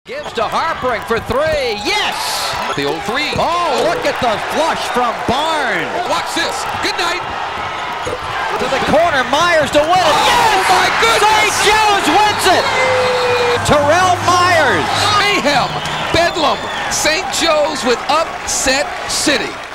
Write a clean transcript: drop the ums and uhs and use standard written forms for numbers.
Gives to Harpering for three. Yes! The old three. Oh, look at the flush from Barnes. Watch this. Good night. To the corner, Myers to win it. Yes! Oh, my goodness! St. Joe's wins it! Terrell Myers. Mayhem. Bedlam. St. Joe's with upset city.